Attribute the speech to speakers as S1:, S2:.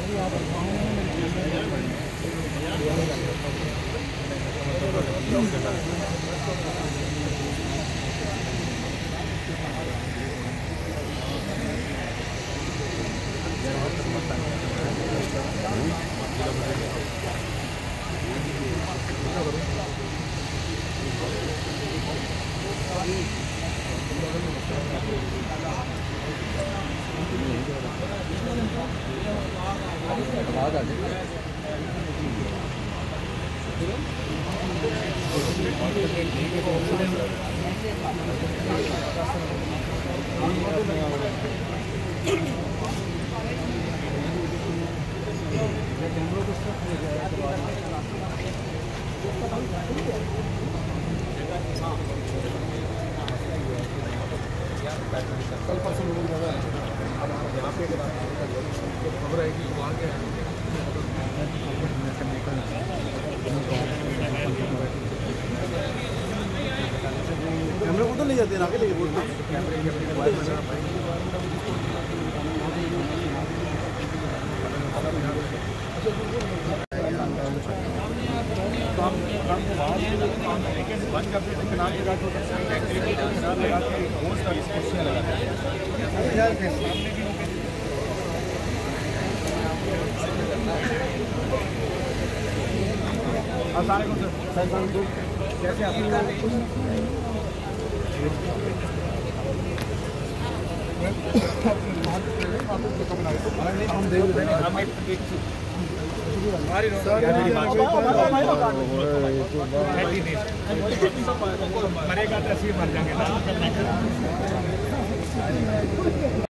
S1: कल परसों लोग ज़्यादा है यहाँ पे खबर है कि वो आ गया कैमरे को तो ले जाते हैं आगे लेके बोलते कैसे मरेगा तो ऐसे ही मर जाएंगे ना।